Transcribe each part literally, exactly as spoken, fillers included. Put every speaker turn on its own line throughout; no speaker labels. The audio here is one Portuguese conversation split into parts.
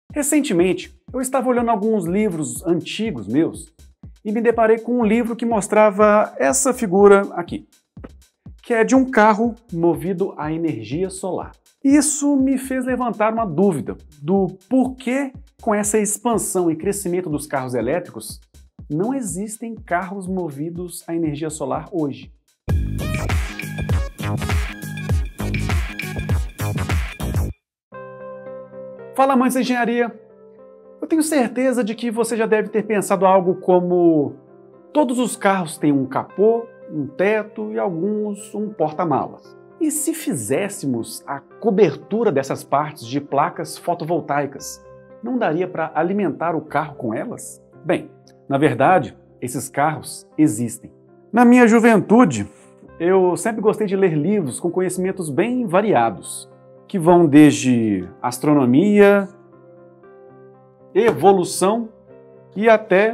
Recentemente, eu estava olhando alguns livros antigos meus e me deparei com um livro que mostrava essa figura aqui, que é de um carro movido a energia solar. Isso me fez levantar uma dúvida do porquê, com essa expansão e crescimento dos carros elétricos, não existem carros movidos a energia solar hoje. Fala, amantes da engenharia! Eu tenho certeza de que você já deve ter pensado algo como: todos os carros têm um capô, um teto e alguns um porta-malas. E se fizéssemos a cobertura dessas partes de placas fotovoltaicas, não daria para alimentar o carro com elas? Bem, na verdade, esses carros existem. Na minha juventude, eu sempre gostei de ler livros com conhecimentos bem variados, que vão desde astronomia, evolução e até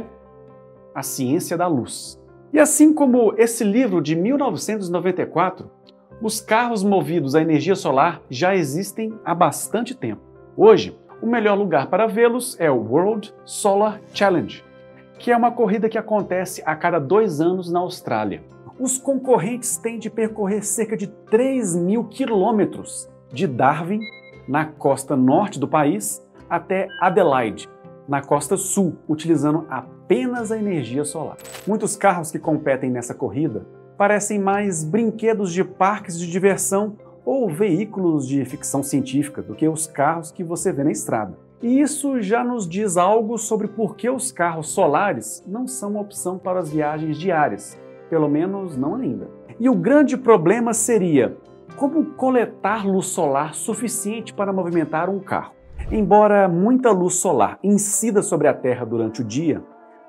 a ciência da luz. E assim como esse livro de mil novecentos e noventa e quatro, os carros movidos a energia solar já existem há bastante tempo. Hoje, o melhor lugar para vê-los é o World Solar Challenge, que é uma corrida que acontece a cada dois anos na Austrália. Os concorrentes têm de percorrer cerca de três mil quilômetros de Darwin, na costa norte do país, até Adelaide, na costa sul, utilizando apenas a energia solar. Muitos carros que competem nessa corrida parecem mais brinquedos de parques de diversão ou veículos de ficção científica do que os carros que você vê na estrada. E isso já nos diz algo sobre por que os carros solares não são uma opção para as viagens diárias, pelo menos não ainda. E o grande problema seria: como coletar luz solar suficiente para movimentar um carro? Embora muita luz solar incida sobre a Terra durante o dia,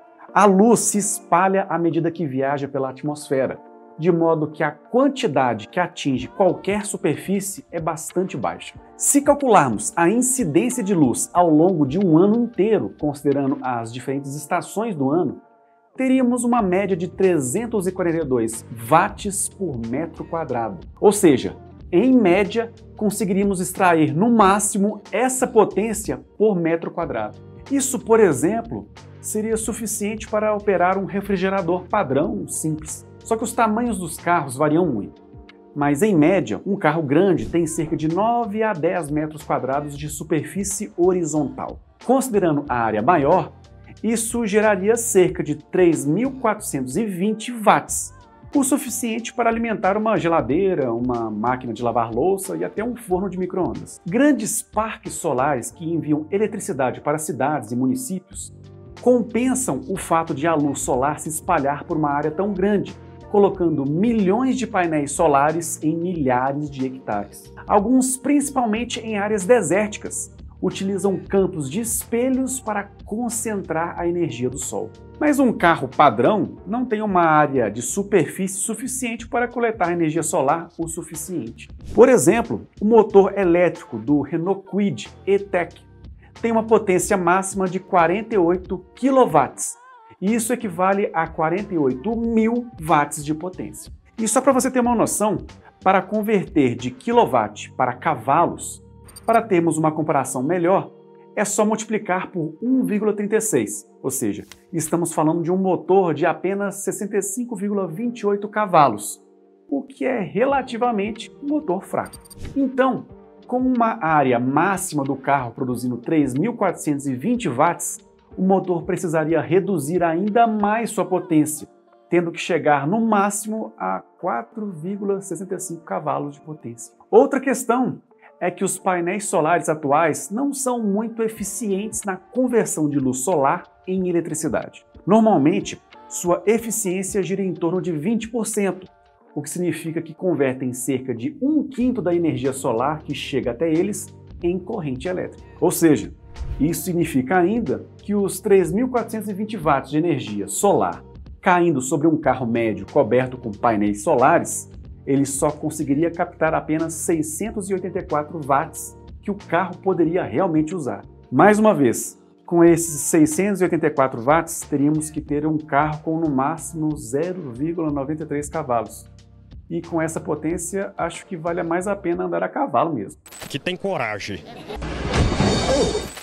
a luz se espalha à medida que viaja pela atmosfera, de modo que a quantidade que atinge qualquer superfície é bastante baixa. Se calcularmos a incidência de luz ao longo de um ano inteiro, considerando as diferentes estações do ano, teríamos uma média de trezentos e quarenta e dois watts por metro quadrado. Ou seja, em média, conseguiríamos extrair no máximo essa potência por metro quadrado. Isso, por exemplo, seria suficiente para operar um refrigerador padrão simples. Só que os tamanhos dos carros variam muito. Mas, em média, um carro grande tem cerca de nove a dez metros quadrados de superfície horizontal. Considerando a área maior, isso geraria cerca de três mil quatrocentos e vinte watts, o suficiente para alimentar uma geladeira, uma máquina de lavar louça e até um forno de micro-ondas. Grandes parques solares que enviam eletricidade para cidades e municípios compensam o fato de a luz solar se espalhar por uma área tão grande, colocando milhões de painéis solares em milhares de hectares. Alguns, principalmente em áreas desérticas, utilizam campos de espelhos para concentrar a energia do sol. Mas um carro padrão não tem uma área de superfície suficiente para coletar energia solar o suficiente. Por exemplo, o motor elétrico do Renault Kwid E-Tech tem uma potência máxima de quarenta e oito quilowatts, e isso equivale a quarenta e oito mil watts de potência. E só para você ter uma noção, para converter de quilowatt para cavalos, para termos uma comparação melhor, é só multiplicar por um vírgula trinta e seis, ou seja, estamos falando de um motor de apenas sessenta e cinco vírgula vinte e oito cavalos, o que é relativamente um motor fraco. Então, com uma área máxima do carro produzindo três mil quatrocentos e vinte watts, o motor precisaria reduzir ainda mais sua potência, tendo que chegar no máximo a quatro vírgula sessenta e cinco cavalos de potência. Outra questão é que os painéis solares atuais não são muito eficientes na conversão de luz solar em eletricidade. Normalmente, sua eficiência gira em torno de vinte por cento, o que significa que convertem cerca de um quinto da energia solar que chega até eles em corrente elétrica. Ou seja, isso significa ainda que os três mil quatrocentos e vinte watts de energia solar caindo sobre um carro médio coberto com painéis solares, ele só conseguiria captar apenas seiscentos e oitenta e quatro watts que o carro poderia realmente usar. Mais uma vez, com esses seiscentos e oitenta e quatro watts, teríamos que ter um carro com no máximo zero vírgula noventa e três cavalos. E com essa potência, acho que vale mais a pena andar a cavalo mesmo.
Que tem coragem.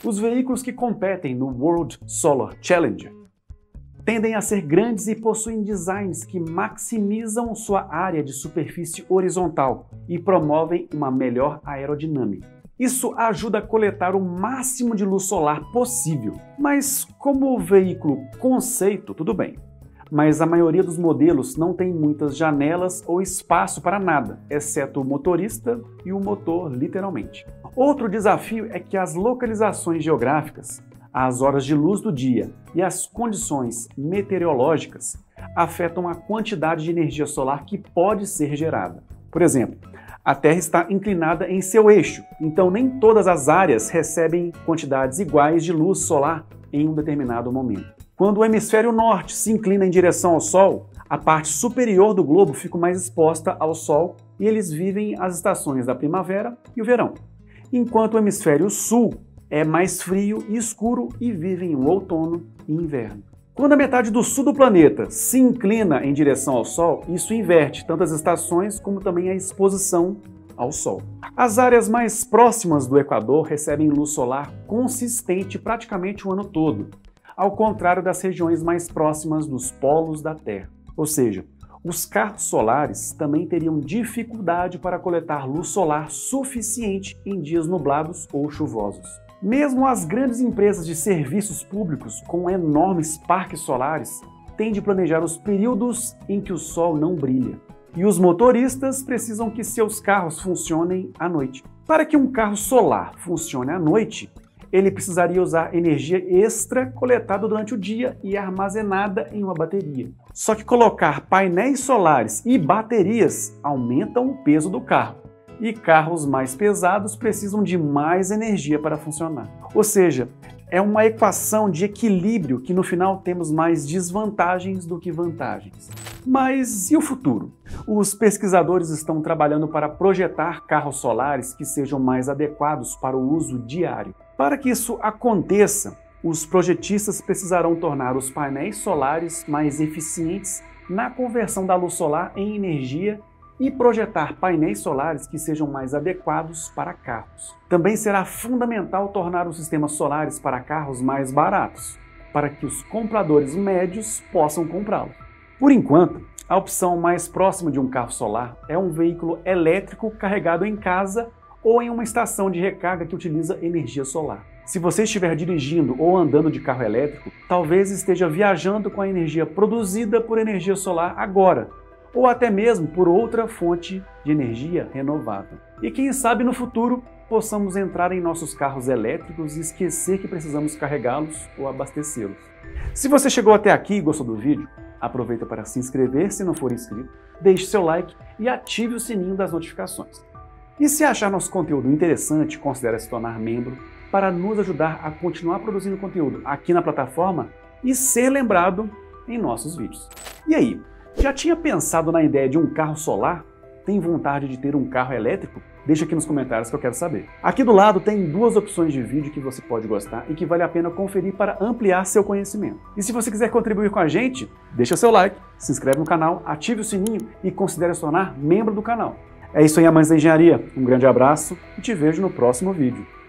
Os veículos que competem no World Solar Challenger tendem a ser grandes e possuem designs que maximizam sua área de superfície horizontal e promovem uma melhor aerodinâmica. Isso ajuda a coletar o máximo de luz solar possível. Mas como veículo conceito, tudo bem. Mas a maioria dos modelos não tem muitas janelas ou espaço para nada, exceto o motorista e o motor, literalmente. Outro desafio é que as localizações geográficas, as horas de luz do dia e as condições meteorológicas afetam a quantidade de energia solar que pode ser gerada. Por exemplo, a Terra está inclinada em seu eixo, então nem todas as áreas recebem quantidades iguais de luz solar em um determinado momento. Quando o hemisfério norte se inclina em direção ao Sol, a parte superior do globo fica mais exposta ao Sol e eles vivem as estações da primavera e o verão, enquanto o hemisfério sul é mais frio e escuro e vivem o outono e inverno. Quando a metade do sul do planeta se inclina em direção ao Sol, isso inverte tanto as estações como também a exposição ao Sol. As áreas mais próximas do Equador recebem luz solar consistente praticamente o ano todo, ao contrário das regiões mais próximas dos polos da Terra. Ou seja, os carros solares também teriam dificuldade para coletar luz solar suficiente em dias nublados ou chuvosos. Mesmo as grandes empresas de serviços públicos com enormes parques solares têm de planejar os períodos em que o sol não brilha. E os motoristas precisam que seus carros funcionem à noite. Para que um carro solar funcione à noite, ele precisaria usar energia extra coletada durante o dia e armazenada em uma bateria. Só que colocar painéis solares e baterias aumentam o peso do carro. E carros mais pesados precisam de mais energia para funcionar. Ou seja, é uma equação de equilíbrio que no final temos mais desvantagens do que vantagens. Mas e o futuro? Os pesquisadores estão trabalhando para projetar carros solares que sejam mais adequados para o uso diário. Para que isso aconteça, os projetistas precisarão tornar os painéis solares mais eficientes na conversão da luz solar em energia e projetar painéis solares que sejam mais adequados para carros. Também será fundamental tornar os sistemas solares para carros mais baratos, para que os compradores médios possam comprá-los. Por enquanto, a opção mais próxima de um carro solar é um veículo elétrico carregado em casa ou em uma estação de recarga que utiliza energia solar. Se você estiver dirigindo ou andando de carro elétrico, talvez esteja viajando com a energia produzida por energia solar agora, ou até mesmo por outra fonte de energia renovável. E quem sabe no futuro possamos entrar em nossos carros elétricos e esquecer que precisamos carregá-los ou abastecê-los. Se você chegou até aqui e gostou do vídeo, aproveita para se inscrever se não for inscrito, deixe seu like e ative o sininho das notificações. E se achar nosso conteúdo interessante, considere se tornar membro para nos ajudar a continuar produzindo conteúdo aqui na plataforma e ser lembrado em nossos vídeos. E aí? Já tinha pensado na ideia de um carro solar? Tem vontade de ter um carro elétrico? Deixa aqui nos comentários que eu quero saber. Aqui do lado tem duas opções de vídeo que você pode gostar e que vale a pena conferir para ampliar seu conhecimento. E se você quiser contribuir com a gente, deixa seu like, se inscreve no canal, ative o sininho e considere se tornar membro do canal. É isso aí, amantes da engenharia. Um grande abraço e te vejo no próximo vídeo.